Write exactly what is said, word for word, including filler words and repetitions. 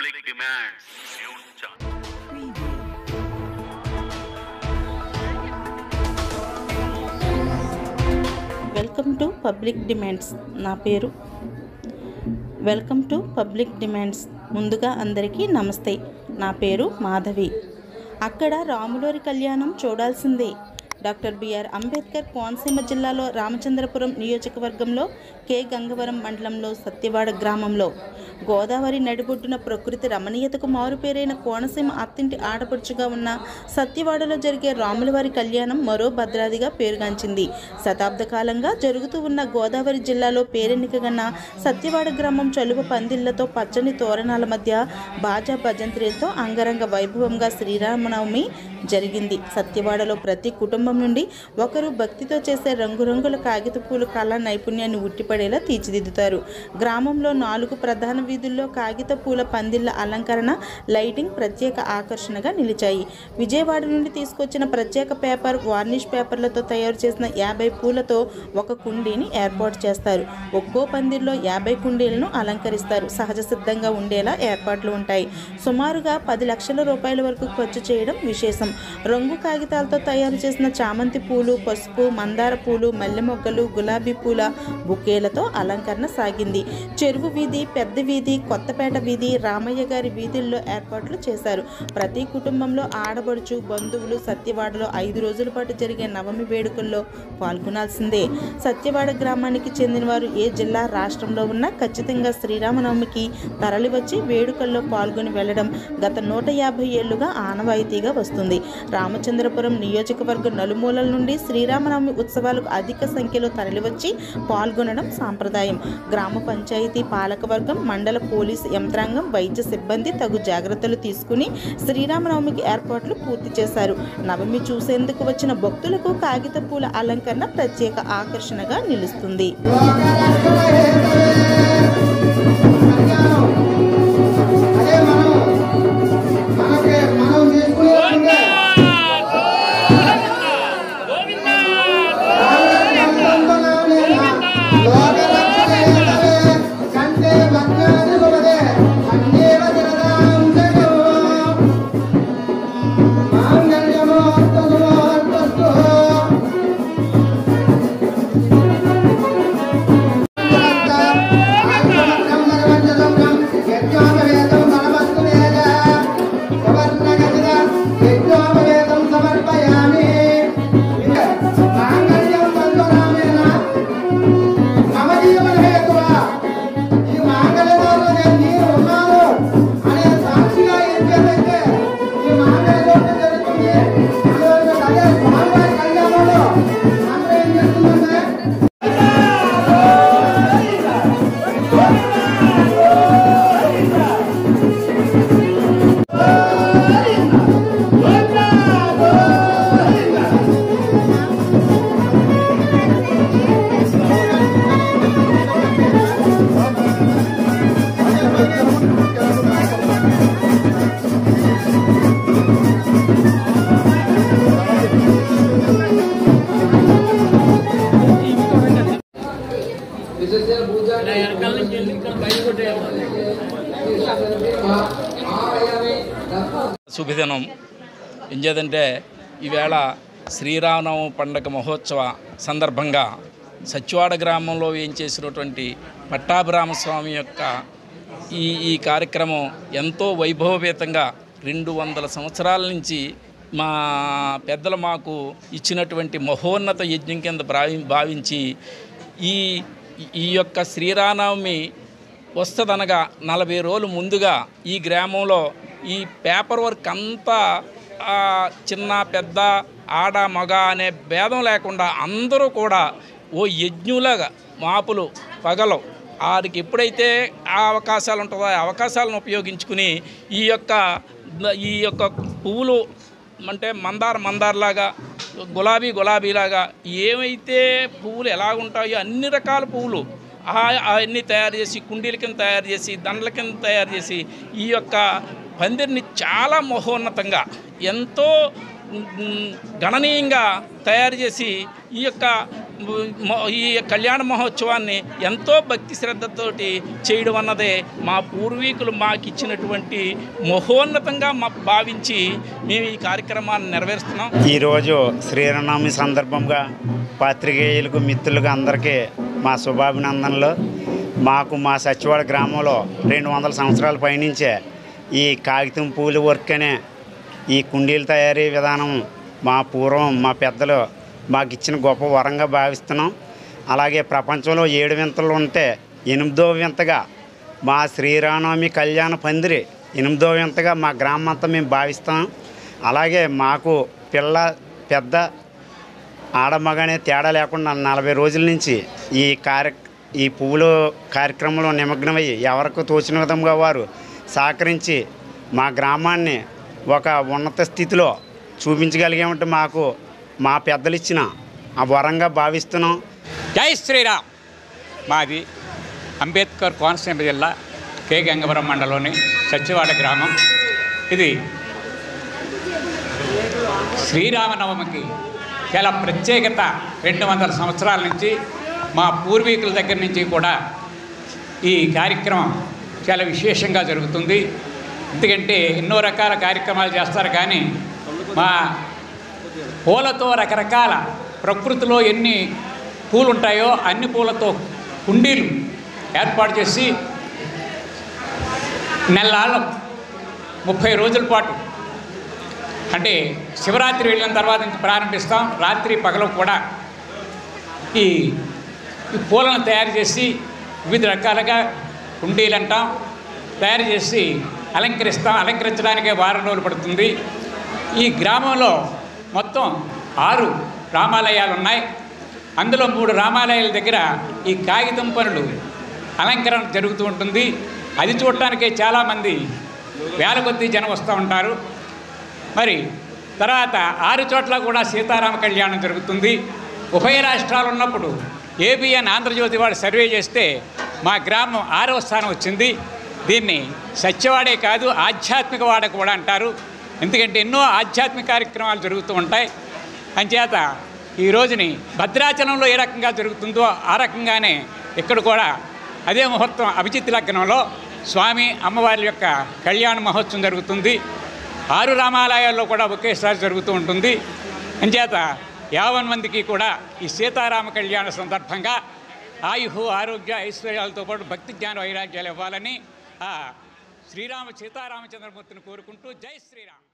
Public demands news channel. Welcome to public demands. నా పేరు welcome to public demands. ముందుగా అందరికీ నమస్తే. నా పేరు మాధవి. అక్కడ రాములోరి కళ్యాణం చూడాల్సిందే. డాక్టర్ బిఆర్ అంబేద్కర్ కోనసీమ జిల్లాలో రామచంద్రపురం నియోజకవర్గంలో కె గంగవరం మండలంలో సత్యవాడ గ్రామంలో గోదావరి నడిబొడ్డున ప్రకృతి రమణీయతకు మారుపేరైన కోనసీమ అత్తింటి ఆడపడుచుగా ఉన్న సత్యవాడలో జరిగే రాములవారి కళ్యాణం మరో భద్రాదిగా పేరుగాంచింది. శతాబ్ద కాలంగా జరుగుతూ ఉన్న గోదావరి జిల్లాలో పేరెన్నికగన్న సత్యవాడ గ్రామం చలువ పందిళ్లతో పచ్చని తోరణాల మధ్య బాజా భజంత్రీలతో అంగరంగ వైభవంగా శ్రీరామనవమి జరిగింది. సత్యవాడలో ప్రతి కుటుంబం నుండి ఒకరు భక్తితో చేసే రంగురంగుల కాగిత పూలు కళా నైపుణ్యాన్ని ఉట్టిపడేలా తీర్చిదిద్దుతారు. గ్రామంలో నాలుగు ప్రధాన వీధుల్లో కాగిత పూల పందిళ్ల అలంకరణ, లైటింగ్ ప్రత్యేక ఆకర్షణగా నిలిచాయి. విజయవాడ నుండి తీసుకొచ్చిన ప్రత్యేక పేపర్, వార్నిష్ పేపర్లతో తయారు చేసిన యాభై పూలతో ఒక కుండీని ఏర్పాటు చేస్తారు. ఒక్కో పందిర్లో యాభై కుండీలను అలంకరిస్తారు. సహజ సిద్ధంగా ఉండేలా ఏర్పాట్లు ఉంటాయి. సుమారుగా పది లక్షల రూపాయల వరకు ఖర్చు చేయడం విశేషం. రంగు కాగితాలతో తయారు చేసిన చామంతి పూలు, పసుపు, మందార పూలు, మల్లె మొగ్గలు, గులాబీ పూల బుకేలతో అలంకరణ సాగింది. చెరువు వీధి, పెద్ద వీధి, కొత్తపేట వీధి, రామయ్య గారి వీధుల్లో ఏర్పాట్లు చేశారు. ప్రతి కుటుంబంలో ఆడబడుచు, బంధువులు సత్యవాడలో ఐదు రోజుల పాటు జరిగే నవమి వేడుకల్లో పాల్గొనాల్సిందే. సత్యవాడ గ్రామానికి చెందిన వారు ఏ జిల్లా, రాష్ట్రంలో ఉన్నా ఖచ్చితంగా శ్రీరామనవమికి తరలివచ్చి వేడుకల్లో పాల్గొని వెళ్లడం గత నూట యాభై ఏళ్లుగా ఆనవాయితీగా వస్తుంది. రామచంద్రపురం నియోజకవర్గం నలుమూలల నుండి శ్రీరామనవమి ఉత్సవాలకు అధిక సంఖ్యలో తరలివచ్చి పాల్గొనడం సాంప్రదాయం. గ్రామ పంచాయతీ పాలకవర్గం, మండల పోలీసు యంత్రాంగం, వైద్య సిబ్బంది తగు జాగ్రత్తలు తీసుకుని శ్రీరామనవమికి ఏర్పాట్లు పూర్తి చేశారు. నవమి చూసేందుకు వచ్చిన భక్తులకు కాగిత పూల అలంకరణ ప్రత్యేక ఆకర్షణగా నిలుస్తుంది. శుభదినం. ఎంచేదంటే ఈవేళ శ్రీరామనవమి పండగ మహోత్సవ సందర్భంగా సత్యవాడ గ్రామంలో ఏం చేసినటువంటి పట్టాభిరామస్వామి యొక్క ఈ ఈ కార్యక్రమం ఎంతో వైభవపేతంగా రెండు వందల సంవత్సరాల నుంచి మా పెద్దలు మాకు ఇచ్చినటువంటి మహోన్నత యజ్ఞం కింద భావి భావించి ఈ ఈ యొక్క శ్రీరామనవమి వస్తుందనగా నలభై రోజులు ముందుగా ఈ గ్రామంలో ఈ పేపర్ వర్క్ అంతా చిన్న పెద్ద ఆడ మగ అనే భేదం లేకుండా అందరూ కూడా ఓ యజ్ఞులాగా మాపులు పగలు వారికి ఎప్పుడైతే ఆ అవకాశాలు ఉంటుందో ఆ అవకాశాలను ఉపయోగించుకుని ఈ యొక్క ఈ యొక్క పువ్వులు అంటే మందార మందారలాగా, గులాబీ గులాబీలాగా ఏమైతే పువ్వులు ఎలాగుంటాయో అన్ని రకాల పువ్వులు అవన్నీ తయారు చేసి కుండీల కింద తయారు చేసి దండల కింద తయారు చేసి ఈ యొక్క పందిరిని చాలా మహోన్నతంగా ఎంతో గణనీయంగా తయారు చేసి ఈ యొక్క ఈ కళ్యాణ మహోత్సవాన్ని ఎంతో భక్తి శ్రద్ధతోటి చేయడం అన్నదే మా పూర్వీకులు మాకు ఇచ్చినటువంటి మహోన్నతంగా మా భావించి మేము ఈ కార్యక్రమాన్ని నెరవేరుస్తున్నాం. ఈరోజు శ్రీరామనవమి సందర్భంగా పాత్రికేయులకు మిత్రులకు అందరికీ మా శుభాభినందనలు. మాకు మా సచివాడ గ్రామంలో రెండు వందల సంవత్సరాల పైనుంచే ఈ కాగితం పూలు వర్క్ అనే ఈ కుండీల తయారీ విధానం మా పూర్వం మా పెద్దలు మాకు ఇచ్చిన గొప్ప వరంగా భావిస్తున్నాం. అలాగే ప్రపంచంలో ఏడు వింతలు ఉంటే ఎనిమిదో వింతగా మా శ్రీరామనవమి కళ్యాణ పందిరి ఎనిమిదో వింతగా మా గ్రామం అంతా మేము భావిస్తాం. అలాగే మాకు పిల్ల పెద్ద ఆడమగనే తేడా లేకుండా నలభై రోజుల నుంచి ఈ కార్య ఈ పువ్వులు కార్యక్రమంలో నిమగ్నమయ్యి ఎవరికి తోచిన విధంగా వారు సహకరించి మా గ్రామాన్ని ఒక ఉన్నత స్థితిలో చూపించగలిగామంటే మాకు మా పెద్దలు ఇచ్చిన ఆ వరంగా భావిస్తున్నాం. జై శ్రీరామ్. మాది అంబేద్కర్ కోనసీమ జిల్లా కే గంగవరం మండలంలోని సత్యవాడ గ్రామం. ఇది శ్రీరామనవమికి చాలా ప్రత్యేకత. రెండు వందల సంవత్సరాల నుంచి మా పూర్వీకుల దగ్గర నుంచి కూడా ఈ కార్యక్రమం చాలా విశేషంగా జరుగుతుంది. ఎందుకంటే ఎన్నో రకాల కార్యక్రమాలు చేస్తారు, కానీ మా పూలతో రకరకాల ప్రకృతిలో ఎన్ని పూలు ఉంటాయో అన్ని పూలతో కుండీలు ఏర్పాటు చేసి నెలల ముప్పై రోజుల పాటు, అంటే శివరాత్రి వెళ్ళిన తర్వాత నుంచి ప్రారంభిస్తాం. రాత్రి పగలు కూడా ఈ పూలను తయారు చేసి వివిధ రకాలుగా కుండీలు అంటాం తయారు చేసి అలంకరిస్తాం. అలంకరించడానికే వారం రోజులు పడుతుంది. ఈ గ్రామంలో మొత్తం ఆరు రామాలయాలు ఉన్నాయి. అందులో మూడు రామాలయాల దగ్గర ఈ కాగితం పనులు అలంకరణ జరుగుతూ ఉంటుంది. అది చూడటానికే చాలామంది వేల కొద్దీ జనం వస్తూ ఉంటారు. మరి తర్వాత ఆరు చోట్ల కూడా సీతారామ కళ్యాణం జరుగుతుంది. ఉభయ రాష్ట్రాలు ఉన్నప్పుడు ఏబిఎన్ ఆంధ్రజ్యోతి వాడు సర్వే చేస్తే మా గ్రామం ఆరవ స్థానం వచ్చింది. దీన్ని సత్యవాడే కాదు ఆధ్యాత్మిక వాడ కూడా అంటారు. ఎందుకంటే ఎన్నో ఆధ్యాత్మిక కార్యక్రమాలు జరుగుతూ ఉంటాయి. అంచేత ఈ రోజుని భద్రాచలంలో ఏ రకంగా జరుగుతుందో ఆ రకంగానే ఇక్కడ కూడా అదే ముహూర్తం అభిజిత్ లగ్నంలో స్వామి అమ్మవారి యొక్క కళ్యాణ మహోత్సవం జరుగుతుంది. ఆరు రామాలయాల్లో కూడా ఒకేసారి జరుగుతూ ఉంటుంది. అంచేత యావన్ మందికి కూడా ఈ సీతారామ కళ్యాణ సందర్భంగా ఆయుహు ఆరోగ్య ఐశ్వర్యాలతో పాటు భక్తి జ్ఞాన వైరాగ్యాలు ఇవ్వాలని శ్రీరామ సీతారామచంద్రమూర్తిని కోరుకుంటూ జై శ్రీరామ్.